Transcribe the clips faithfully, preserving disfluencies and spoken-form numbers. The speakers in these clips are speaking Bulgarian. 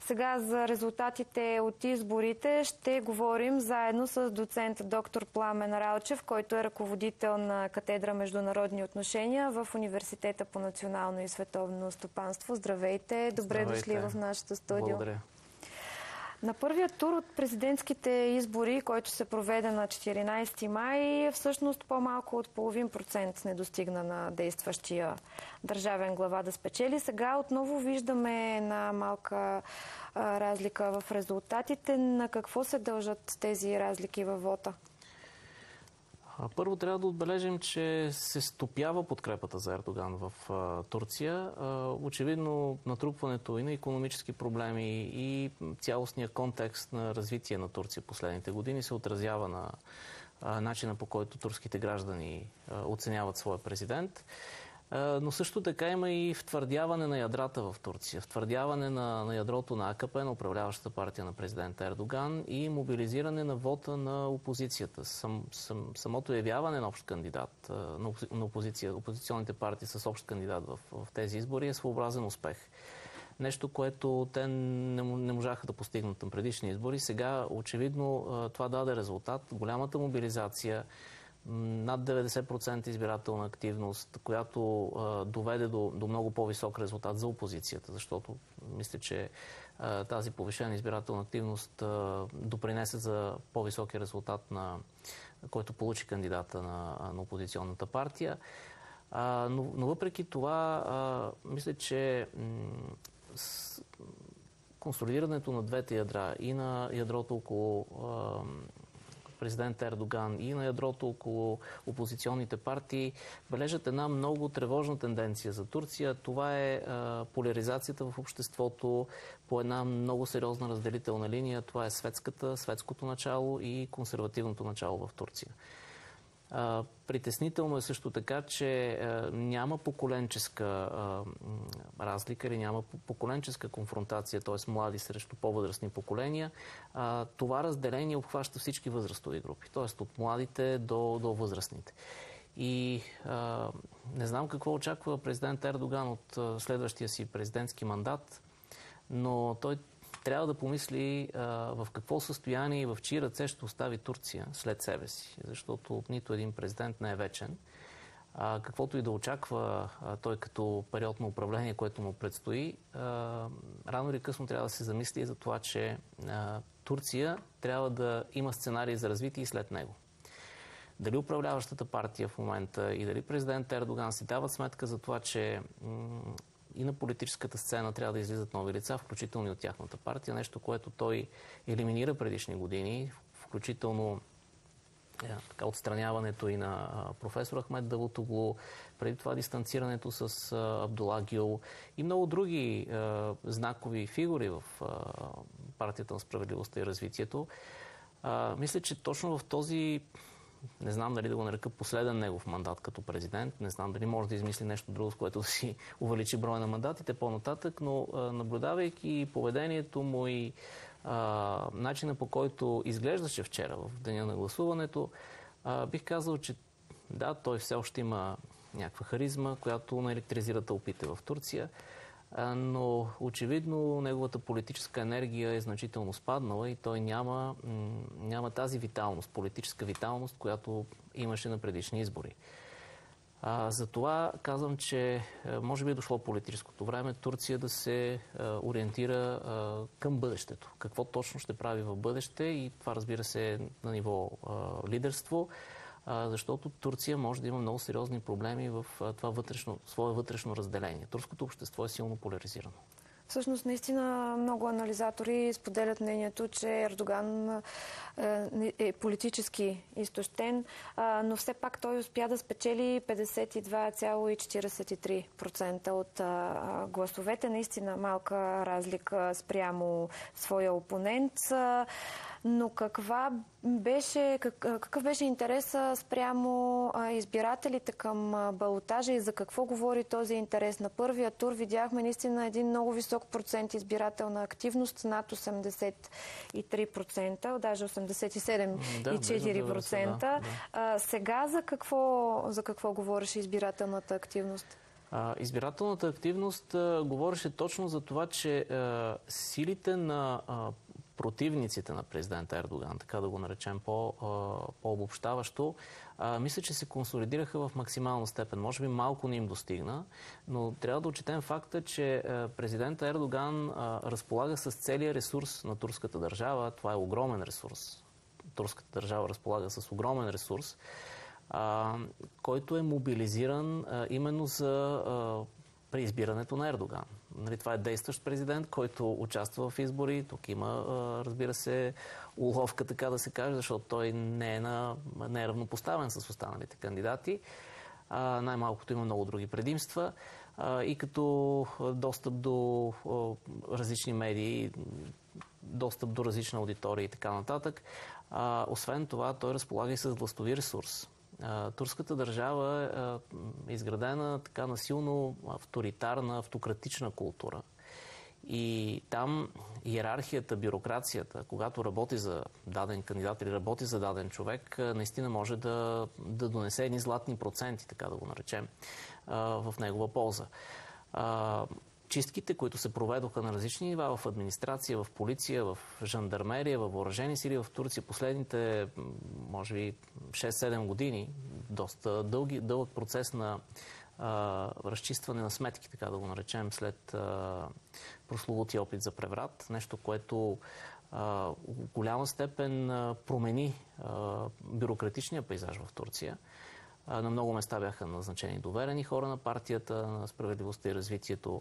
Сега за резултатите от изборите ще говорим заедно с доцент доктор Пламен Ралчев, който е ръководител на катедра международни отношения в Университета по национално и световно стопанство. Здравейте! Добре Здравейте. дошли в нашото студио. Благодаря. На първия тур от президентските избори, който се проведе на четиринайсети май, всъщност по-малко от половин процент не достигна на действащия държавен глава да спечели. Сега отново виждаме една малка а, разлика в резултатите. На какво се дължат тези разлики във вота? Първо трябва да отбележим, че се стопява подкрепата за Ердоган в а, Турция. А, очевидно натрупването и на икономически проблеми и цялостния контекст на развитие на Турция последните години се отразява на а, начина, по който турските граждани а, оценяват своя президент. Но също така има и втвърдяване на ядрата в Турция, втвърдяване на, на ядрото на АКП, на управляващата партия на президента Ердоган, и мобилизиране на вота на опозицията. Сам, сам, самото явяване на общ кандидат, на, на опозиция, опозиционните партии с общ кандидат в, в тези избори е своеобразен успех. Нещо, което те не, не можаха да постигнат на предишни избори. Сега очевидно това даде резултат. Голямата мобилизация, над деветдесет процента избирателна активност, която а, доведе до, до много по-висок резултат за опозицията, защото мисля, че а, тази повишена избирателна активност а, допринесе за по-високи резултат, на който получи кандидата на, на опозиционната партия. А, но, но въпреки това, а, мисля, че с консолидирането на двете ядра, и на ядрото около а, президент Ердоган, и на ядрото около опозиционните партии, бележат една много тревожна тенденция за Турция. Това е а, поляризацията в обществото по една много сериозна разделителна линия. Това е светската, светското начало и консервативното начало в Турция. А, притеснително е също така, че а, няма поколенческа а, разлика или няма поколенческа конфронтация, т.е. млади срещу по-възрастни поколения. А, това разделение обхваща всички възрастови групи, т.е. от младите до, до възрастните. И а, не знам какво очаква президент Ердоган от а, следващия си президентски мандат, но той трябва да помисли а, в какво състояние и в чии ръце ще остави Турция след себе си, защото нито един президент не е вечен. А, каквото и да очаква а, той като период на управление, което му предстои, а, рано или късно трябва да се замисли за това, че а, Турция трябва да има сценарий за развитие и след него. Дали управляващата партия в момента и дали президент Ердоган си дават сметка за това, че и на политическата сцена трябва да излизат нови лица, включително и от тяхната партия. Нещо, което той елиминира предишни години, включително е, така, отстраняването и на а, професор Ахмед Давутоглу, преди това дистанцирането с а, Абдула Гюл и много други а, знакови фигури в а, партията на справедливостта и развитието. А, мисля, че точно в този, не знам дали да го нарека последен негов мандат като президент, не знам дали може да измисли нещо друго, с което да си увеличи броя на мандатите по-нататък, но а, наблюдавайки поведението му и а, начина, по който изглеждаше вчера в деня на гласуването, а, бих казал, че да, той все още има някаква харизма, която наелектризира тълпите в Турция, а, но очевидно неговата политическа енергия е значително спаднала и той няма, няма тази виталност, политическа виталност, която имаше на предишни избори. А, затова казвам, че може би е дошло политическото време Турция да се а, ориентира а, към бъдещето. Какво точно ще прави в бъдеще, и това, разбира се, е на ниво а, лидерство, а, защото Турция може да има много сериозни проблеми в а, това вътрешно, свое вътрешно разделение. Турското общество е силно поляризирано. Всъщност, наистина много анализатори споделят мнението, че Ердоган е политически изтощен, но все пак той успя да спечели петдесет и два цяло четиридесет и три процента от гласовете. Наистина малка разлика спрямо своя опонент. Но каква беше, как, какъв беше интереса спрямо а, избирателите към а, балотажа и за какво говори този интерес? На първия тур видяхме наистина един много висок процент избирателна активност, над осемдесет и три процента, даже осемдесет и седем цяло и четири процента. Да, да. А, сега за какво, за какво говореше избирателната активност? Избирателната активност а, говореше точно за това, че а, силите на а, противниците на президента Ердоган, така да го наречем по, а, по-обобщаващо, а, мисля, че се консолидираха в максимална степен. Може би малко не им достигна, но трябва да отчетем факта, че а, президента Ердоган а, разполага с целия ресурс на турската държава. Това е огромен ресурс. Турската държава разполага с огромен ресурс, а, който е мобилизиран а, именно за а, преизбирането на Ердоган. Нали, това е действащ президент, който участва в избори. Тук има, а, разбира се, уловка, така да се каже, защото той не е, на, не е равнопоставен с останалите кандидати. А, най-малкото има много други предимства. А, и като достъп до а, различни медии, достъп до различна аудитория и така нататък. А, освен това, той разполага и с властови ресурс. А, турската държава е изградена така на силно авторитарна, автократична култура. И там иерархията, бюрокрацията, когато работи за даден кандидат или работи за даден човек, наистина може да, да донесе едни златни проценти, така да го наречем, в негова полза. Чистките, които се проведоха на различни нива в администрация, в полиция, в жандармерия, в въоръжени сили в Турция последните, може би, шест-седем години, доста дълги, дълъг процес на а, разчистване на сметки, така да го наречем, след а, прословутия опит за преврат. Нещо, което а, в голяма степен а, промени а, бюрократичния пейзаж в Турция. На много места бяха назначени доверени хора на партията, на справедливостта и развитието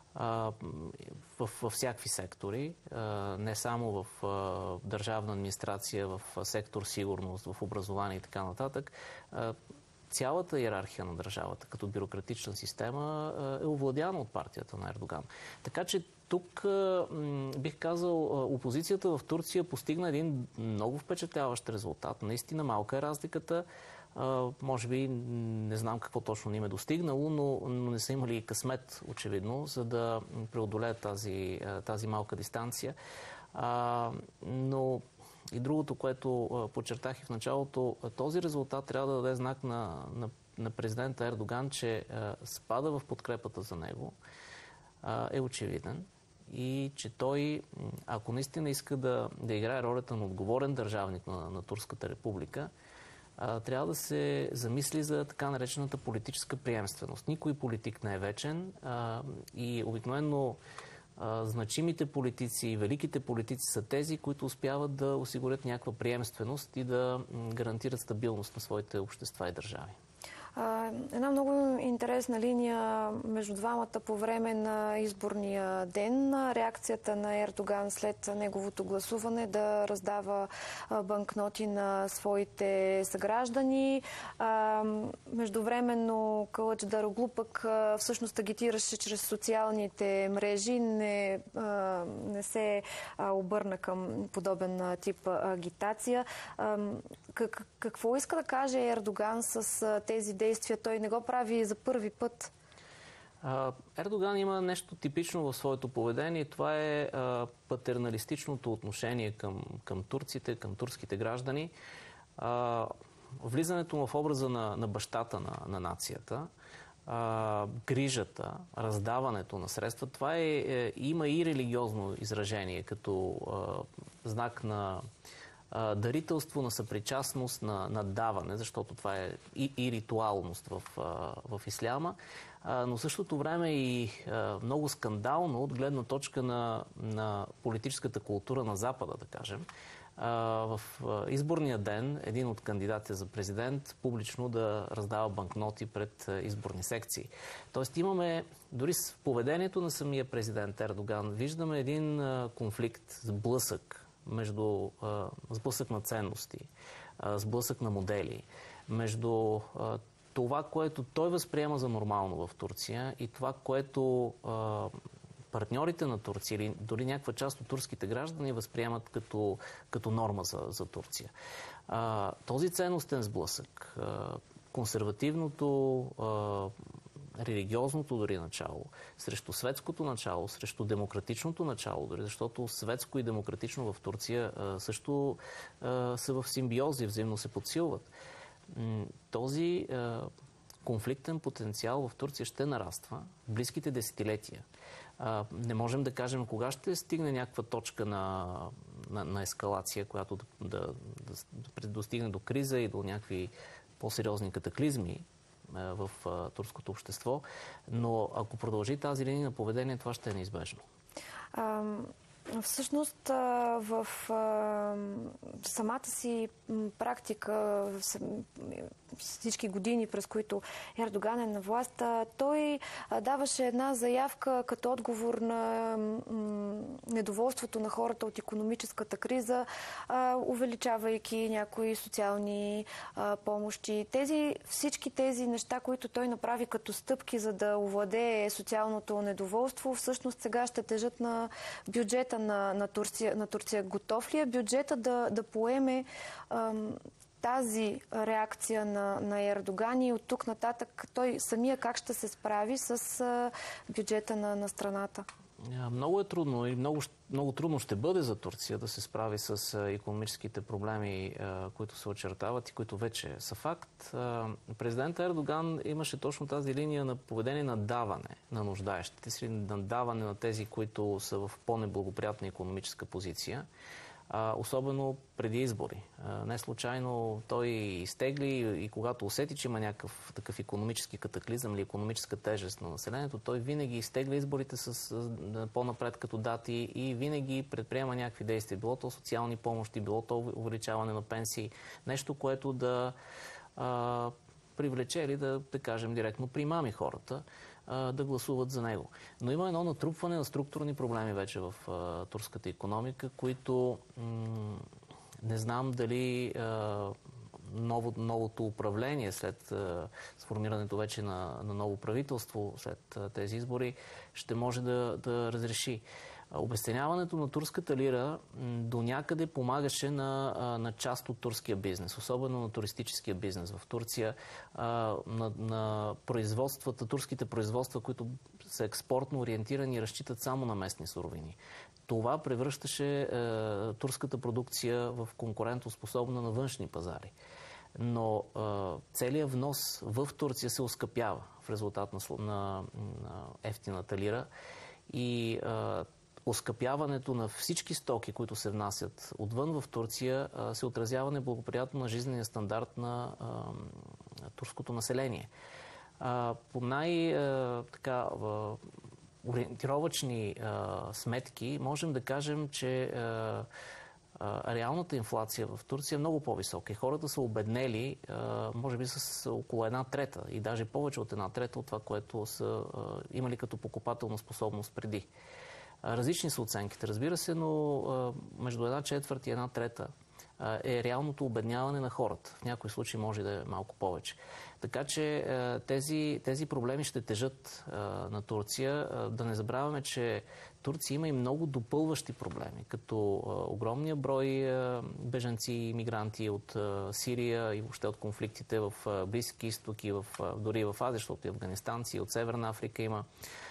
във всякакви сектори, не само в държавна администрация, в сектор сигурност, в образование и така нататък. Цялата иерархия на държавата като бюрократична система е овладяна от партията на Ердоган. Така че тук, бих казал, опозицията в Турция постигна един много впечатляващ резултат. Наистина малка е разликата. Uh, може би не знам какво точно им е достигнало, но, но не са имали и късмет, очевидно, за да преодолеят тази, тази малка дистанция. Uh, но и другото, което uh, подчертах и в началото, този резултат трябва да даде знак на, на, на президента Ердоган, че uh, спада в подкрепата за него uh, е очевиден. И че той, ако наистина иска да, да играе ролята на отговорен държавник на, на Турската република, трябва да се замисли за така наречената политическа приемственост. Никой политик не е вечен а, и обикновено а, значимите политици и великите политици са тези, които успяват да осигурят някаква приемственост и да гарантират стабилност на своите общества и държави. Една много интересна линия между двамата по време на изборния ден. Реакцията на Ердоган след неговото гласуване да раздава банкноти на своите съграждани. Междувременно Кълъчдароглу пък всъщност агитираше чрез социалните мрежи, не, не се обърна към подобен тип агитация. Какво иска да каже Ердоган с тези действия? Той не го прави за първи път. Ердоган има нещо типично в своето поведение. Това е а, патерналистичното отношение към, към турците, към турските граждани. А, влизането в образа на, на бащата на, на нацията, а, грижата, раздаването на средства, това е, е, има и религиозно изражение, като а, знак на дарителство, на съпричастност, на, на даване, защото това е и, и ритуалност в, в исляма, но в същото време и много скандално от гледна точка на, на политическата култура на Запада, да кажем. В изборния ден един от кандидатите за президент публично да раздава банкноти пред изборни секции. Тоест имаме, дори в поведението на самия президент Ердоган, виждаме един конфликт, сблъсък между а, сблъсък на ценности, а, сблъсък на модели, между а, това, което той възприема за нормално в Турция и това, което а, партньорите на Турция или дори някаква част от турските граждани възприемат като, като норма за, за Турция. А, този ценностен сблъсък, а, консервативното, а, религиозното дори начало, срещу светското начало, срещу демократичното начало, дори защото светско и демократично в Турция а, също а, са в симбиози, взаимно се подсилват. Този а, конфликтен потенциал в Турция ще нараства в близките десетилетия. Не можем да кажем кога ще стигне някаква точка на, на, на ескалация, която да, да, да достигне до криза и до някакви по-сериозни катаклизми в турското общество, но ако продължи тази линия на поведение, това ще е неизбежно. Всъщност в самата си практика, всички години, през които Ердоган е на власт, той даваше една заявка като отговор на недоволството на хората от икономическата криза, увеличавайки някои социални помощи. Тези, всички тези неща, които той направи като стъпки, за да овладее социалното недоволство, всъщност сега ще тежат на бюджета на, на, Турция, на Турция. Готов ли е бюджета да, да поеме ам, тази реакция на, на Ердоган и от тук нататък той самия как ще се справи с а, бюджета на, на страната? Много е трудно и много, много трудно ще бъде за Турция да се справи с икономическите проблеми, които се очертават и които вече са факт. Президент Ердоган имаше точно тази линия на поведение на даване на нуждаещите си, на даване на тези, които са в по-неблагоприятна икономическа позиция. Особено преди избори. Не случайно той изтегли и когато усети, че има някакъв такъв икономически катаклизъм или икономическа тежест на населението, той винаги изтегли изборите с по-напред като дати и винаги предприема някакви действия. Било то социални помощи, било то увеличаване на пенсии. Нещо, което да а, привлече или да, да кажем директно примами хората да гласуват за него. Но има едно натрупване на структурни проблеми вече в а, турската икономика, които не знам дали а, ново, новото управление след а, сформирането вече на, на ново правителство, след а, тези избори, ще може да, да разреши. Обезценяването на турската лира до някъде помагаше на, на част от турския бизнес, особено на туристическия бизнес в Турция, на, на производствата, турските производства, които са експортно ориентирани и разчитат само на местни суровини. Това превръщаше е, турската продукция в конкурентоспособна на външни пазари. Но е, целият внос в Турция се оскъпява в резултат на, на, на ефтината лира и е, оскъпяването на всички стоки, които се внасят отвън в Турция, се отразява неблагоприятно на жизнения стандарт на а, турското население. А, по най-ориентировачни сметки можем да кажем, че а, а, реалната инфлация в Турция е много по-висока и хората са обеднели, а, може би с около една трета и даже повече от една трета от това, което са а, имали като покупателна способност преди. Различни са оценките, разбира се, но а, между една четвърт и една трета а, е реалното обедняване на хората. В някои случаи може да е малко повече. Така че а, тези, тези проблеми ще тежат а, на Турция. А, да не забравяме, че Турция има и много допълващи проблеми, като а, огромния брой а, бежанци и мигранти от а, Сирия и въобще от конфликтите в а, Близки изток и в, а, дори в Азия, защото и афганистанци, и от Северна Африка има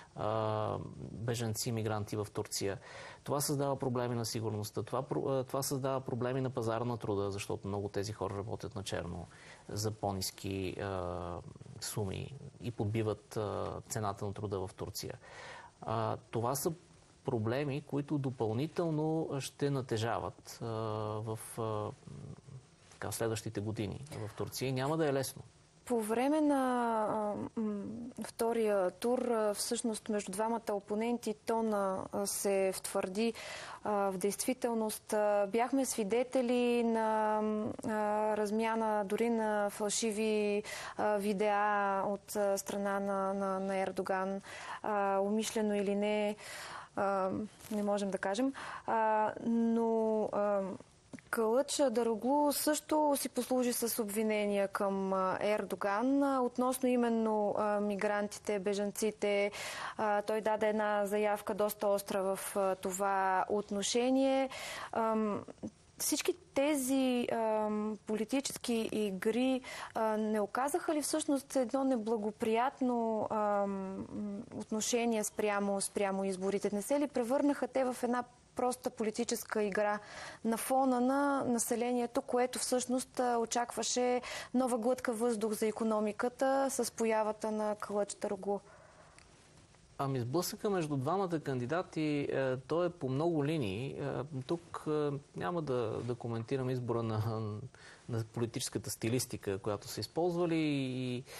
бежанци, мигранти в Турция. Това създава проблеми на сигурността, това, това създава проблеми на пазара на труда, защото много тези хора работят на черно за по-ниски суми и подбиват а, цената на труда в Турция. А, това са проблеми, които допълнително ще натежават а, в а, така, следващите години в Турция и няма да е лесно. По време на а, м, втория тур, а, всъщност между двамата опоненти тона а, се втвърди. А, в действителност а, бяхме свидетели на а, размяна дори на фалшиви а, видеа от а, страна на, на, на Ердоган, а, умишлено или не, а, не можем да кажем. А, но а, Кълъч Дароглу също си послужи с обвинения към Ердоган относно именно мигрантите, бежанците. Той даде една заявка доста остра в това отношение. Всички тези политически игри не оказаха ли всъщност едно неблагоприятно отношение спрямо, спрямо изборите? Не се ли превърнаха те в една проста политическа игра на фона на населението, което всъщност очакваше нова глътка въздух за икономиката с появата на Кълъч-Дароглу? Ами сблъсъка между двамата кандидати, е, той е по много линии. Е, тук е, няма да, да коментирам избора на, на политическата стилистика, която са използвали и е,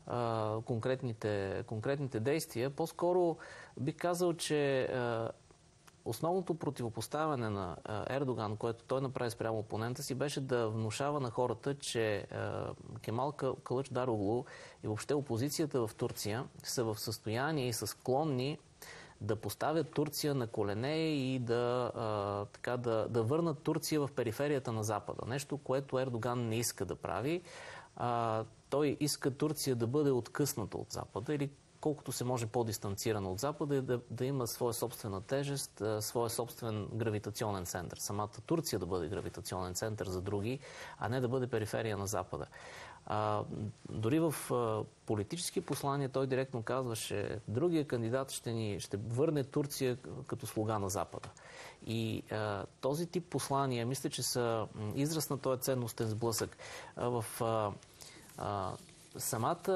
конкретните, конкретните действия. По-скоро бих казал, че е, основното противопоставяне на Ердоган, което той направи спрямо опонента си, беше да внушава на хората, че Кемал Кълъч-Дароглу и въобще опозицията в Турция са в състояние и са склонни да поставят Турция на колене и да, а, така, да, да върнат Турция в периферията на Запада. Нещо, което Ердоган не иска да прави. А, той иска Турция да бъде откъсната от Запада или колкото се може по-дистанцирана от Запада, да, да има своя собствена тежест, своя собствен гравитационен център. Самата Турция да бъде гравитационен център за други, а не да бъде периферия на Запада. А, дори в а, политически послания той директно казваше, другия кандидат ще, ни, ще върне Турция като слуга на Запада. И а, този тип послания, мисля, че са израз на този ценностен сблъсък. А, в а, а, Самата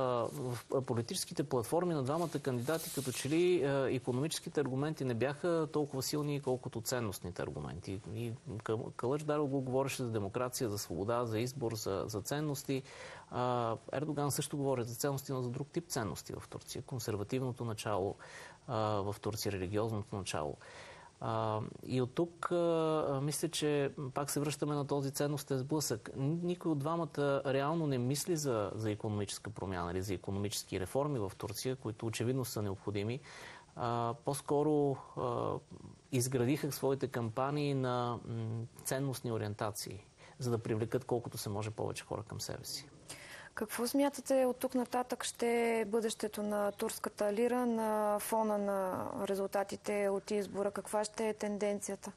в политическите платформи на двамата кандидати, като че ли икономическите аргументи не бяха толкова силни, колкото ценностните аргументи. И Кълъч-Дароглу говореше за демокрация, за свобода, за избор, за, за ценности. Ердоган също говори за ценности, но за друг тип ценности в Турция. Консервативното начало в Турция, религиозното начало. А, и от тук а, мисля, че пак се връщаме на този ценностен сблъсък. Никой от двамата реално не мисли за, за икономическа промяна или за икономически реформи в Турция, които очевидно са необходими. А, по-скоро а, изградиха своите кампании на м, ценностни ориентации, за да привлекат колкото се може повече хора към себе си. Какво смятате от тук нататък ще е бъдещето на турската лира на фона на резултатите от избора? Каква ще е тенденцията?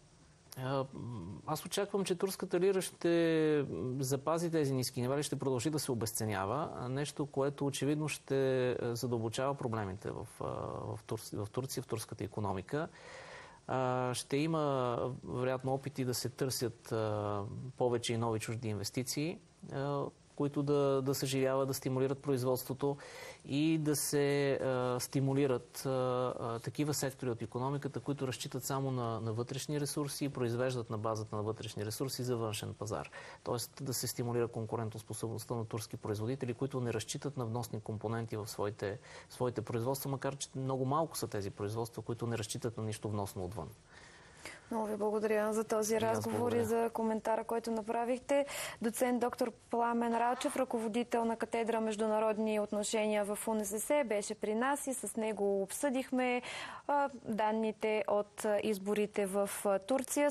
Аз очаквам, че турската лира ще запази тези ниски нива и ще продължи да се обезценява. Нещо, което очевидно ще задълбочава проблемите в, в, Турция, в Турция, в турската икономика. Ще има, вероятно, опити да се търсят повече и нови чужди инвестиции, които да, да съживяват, да стимулират производството и да се а, стимулират а, а, такива сектори от икономиката, които разчитат само на, на вътрешни ресурси и произвеждат на базата на вътрешни ресурси за външен пазар. Тоест да се стимулира конкурентоспособността на турски производители, които не разчитат на вносни компоненти в своите, своите производства, макар че много малко са тези производства, които не разчитат на нищо вносно отвън. Много ви благодаря за този разговор и за коментара, който направихте. Доцент доктор Пламен Ралчев, ръководител на катедра Международни отношения в УНСС, беше при нас и с него обсъдихме данните от изборите в Турция.